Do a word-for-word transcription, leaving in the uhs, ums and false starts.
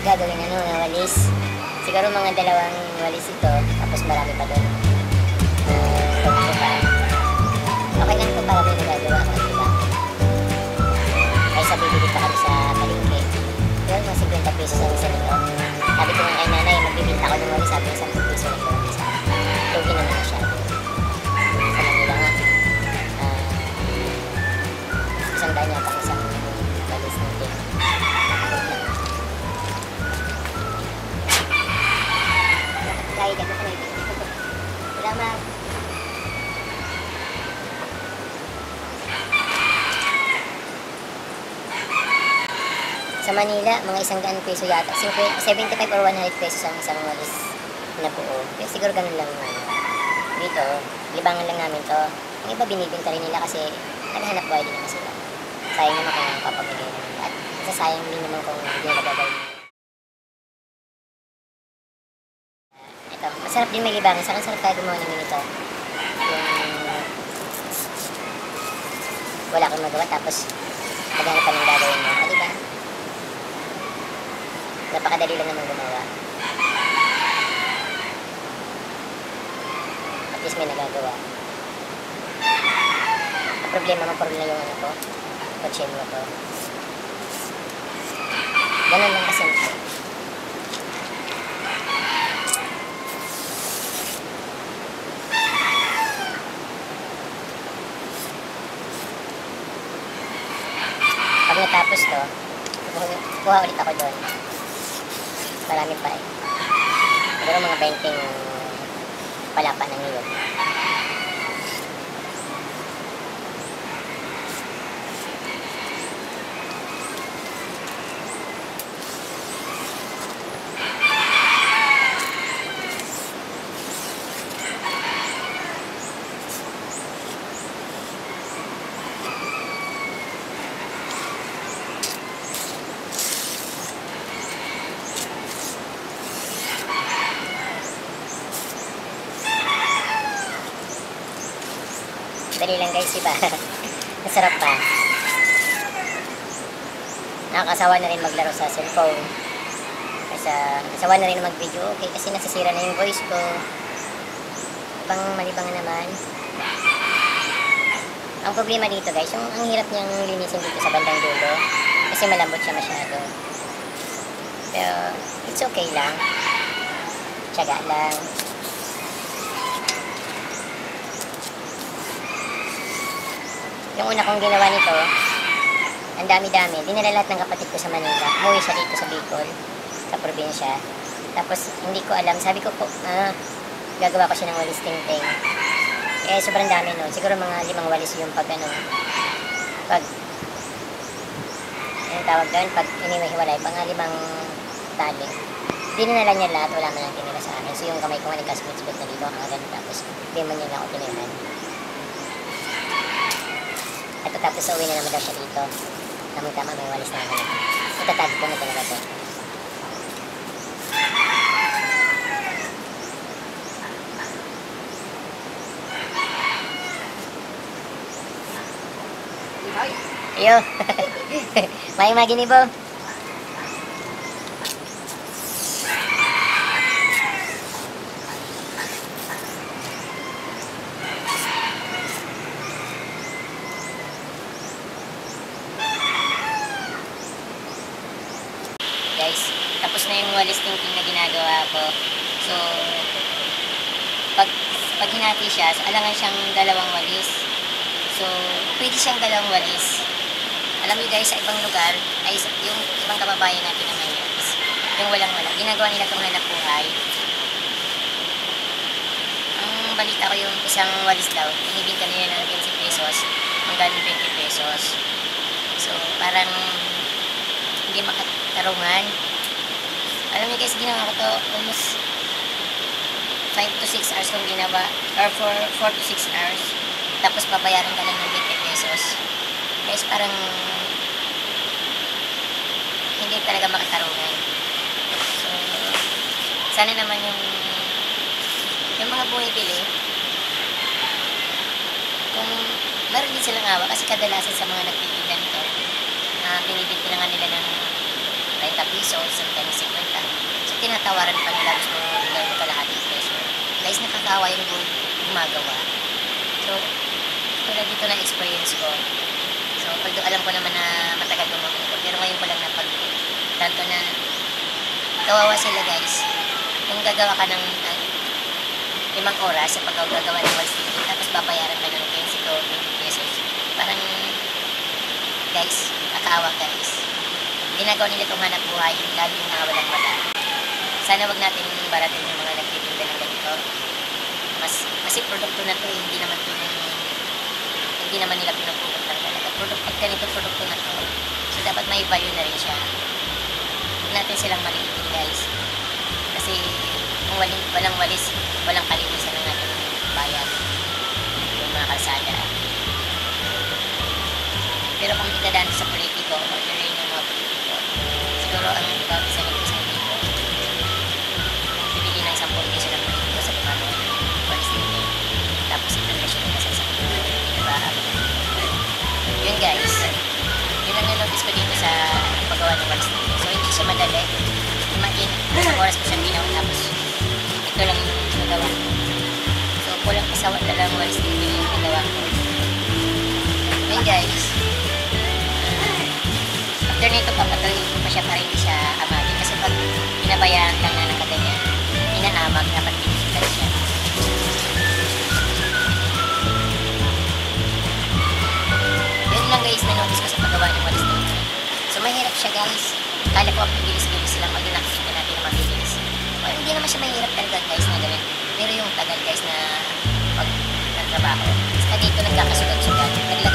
gagawin ano, na walis. Siguro mga dalawang walis ito, tapos marami pa doon. Uh, okay lang ito para may nagagawa ko, diba? Ay sabi, bibili pa kami sa palengke. Yun, mga fifty pesos ang isa nito. Sabi ko nga kay nanay, magbibinta ko ng walis, sabi ko ten peso nito. Lugi naman siya. Sa Manila nga. Uh, isang daan yata isang walis natin. Kaya dyan ko na ito. Salamat. Sa Manila, mga isang daan peso yata. seventy-five or one hundred pesos ang isang walis na buo. Pero siguro ganun lang naman. Dito, libangan lang namin to. Ang iba binibinta rin nila kasi naghahanap buhay din naman sila. Sayang naman kung papamigay naman. At sasayang din naman kung hindi nila gagawin. Ito, masarap din may libangan. Saan sarap tayo gumawa namin ito. Yung wala kang magawa tapos maghanap pa ng gagawin mo. O, diba? Napakadali lang naman gumawa. At least may nagagawa. Ang problema, magparol na yung ano ko. Kotse mo ko. Ganun lang kasi. Pag natapos to, kuha ulit ako doon. Marami pa eh. Siguro mga twenty palapa ng yun. Dali lang guys, diba? Masarap pa. Nakakasawa na rin maglaro sa cellphone. Kasi nasawa na rin mag-video. Okay, kasi nasisira na yung voice ko. Ibang malibangan naman. Ang problema dito guys, yung ang hirap niyang linisin dito sa bandang dulo. Kasi malambot siya masyado. Pero it's okay lang. Tiyaga lang. Yung una kong ginawa nito, ang dami-dami. Dinala lahat ng kapatid ko sa Manila. Umuwi siya dito sa Bicol, sa probinsya. Tapos, hindi ko alam. Sabi ko po, ah, gagawa ko siya ng walis ting-ting. Eh, sobrang dami nun. Siguro mga limang walis yung pag, ano, pag, yung tawag doon, pag iniwihiwalay, pang limang tali. Dinala niya lahat, wala man lang tinira sa akin. So, yung kamay ko nga nagkasbot-sbot na dito, hanggang tapos, di man niya ako tiniran. Ito tapos uwi na naman daw siya dito. Tamang-tama may walis na naman. Itatago ko na talaga ito. Iyo. May maginibo. Guys, tapos na yung walis thinking na ginagawa ko. So, pag, pag hinati siya, so alangan siyang dalawang walis. So, pwede siyang dalawang walis. Alam niyo guys, sa ibang lugar, ay yung ibang kababayan natin naman yun, yung walang-wala, ginagawa nila itong hanap buhay. Ang balita ko yung isang walis daw, binibinta nila ng twenty pesos, hanggang twenty pesos. So, parang hindi makatarungan. Alam niyo guys, ginawa ko to almost five to six hours kung ginawa, or for four to six hours. Tapos papayaran ka lang ng twenty pesos. Guys, parang hindi talaga makatarungan. So, sana naman yung yung mga bumibili, kung meron din silang awa, kasi kadalasan sa mga nagtitinda nito, uh, binibinti na nga nila ng thirty pesos, sometimes fifty tatawaran pa nila, gusto mo bigay mo kalahating presyo. Guys, nakakawa yung gumagawa. So, tulad dito na experience ko. So, although alam ko naman na matagal gumawa nito, pero ngayon ko lang napag- tanto na kawawa sila guys. Kung gagawa ka ng uh, limang oras sa paggagawa ng wall sticking, tapos babayaran ka ng ten to twenty pesos. Parang, guys, nakakaawa guys. Ginagawa nila itong hanap buhay, lalo yung mga walang wala. Sana wag natin baratin yung mga nagtitinda ng ganito. Mas, kasi produkto na to, eh, hindi naman to yung, hindi naman nila pinupulot lang talaga. Produkto, ganito produkto na to. So, dapat may value na rin siya. Huwag natin silang maliitin guys. Kasi, kung waling, walang walis, walang kalinisan ng ating bayan. Yung mga kalsada. Pero kung itadaan sa politiko, orderin yung mga politiko, siguro ang iba isa nito sa libo. Bibili ng sampung piso ng politiko sa limang wall sticking. Tapos ipagresyo nila sa isang libo. Diba? Yun guys. Yun ang notice ko dito sa paggawa ng wall sticking. So hindi siya madali. Imagine, isang oras ko siyang ginawa tapos ito lang yung nagawa ko. So kulang pa sa dalang wall sticking yung nagawa ko. Yun guys. After nito, papatuloy ko pa siya para hindi siya amagin. Kasi pag pinabayaan lang na nakaganyan, inaamag, dapat pinipitan siya. Yun lang guys, na-notice ko sa paggawa ng wall sticking. So mahirap siya guys. Kala ko ang bibilis-bilis lang, pag nakikita natin na mabibilis. O hindi naman siya mahirap talaga guys na ganun. Pero yung tagal guys na pag nagtrabaho, basta dito nagkakasugat-sugat. Naglagay